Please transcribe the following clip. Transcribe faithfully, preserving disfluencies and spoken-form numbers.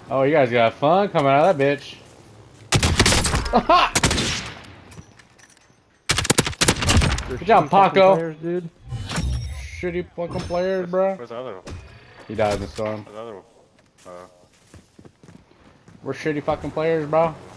Oh, you guys got fun coming out of that bitch. Good job, Paco. Players, dude. Shitty fucking players, Where's, bro. where's the other one? He died in the storm. Where's the other one? Uh, We're shitty fucking players, bro.